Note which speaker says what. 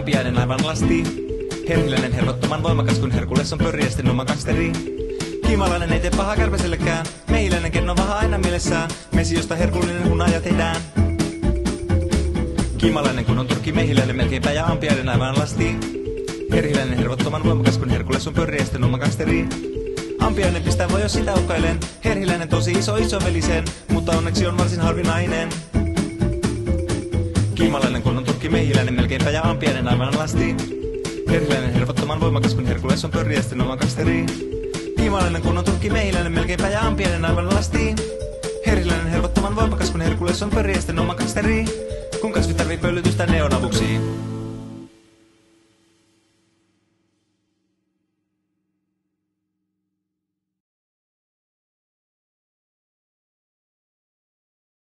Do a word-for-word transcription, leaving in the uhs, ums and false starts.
Speaker 1: ampiainen aivan lasti. Herhiläinen hervottoman voimakas, kun Herkules on pörriästen oma gangsteri. Kiimalainen ei tee pahaa kärpäsellekään, mehiläinen kenno vaha aina mielessään, mesi josta herkullinen hunaja tehdään. Kiimalainen kun on turkki, mehiläinen melkeinpä ja ampiainen aivan lasti. Herhiläinen hervottoman voimakas, kun Herkules on pörriästen oma gangsteri. Ampiainen pistää voi jos sitä uhkailen, herhiläinen tosi iso isovelisen, mutta onneksi on varsin harvinainen. Kiimalainen kun on turkki, mehiläinen melkeinpä ja ampiainen aivan lasti. Herhiläinen hervottoman voimakas, kun Herkules on pörriästen oma gangsteri. Kiimalainen kun on turkki, mehiläinen melkeinpä ja ampiainen aivan lasti. Herhiläinen hervottoman voimakas, kun Herkules on pörriästen oma gangsteri. Kun kasvi tarvii pöllytystä, ne on avuksi.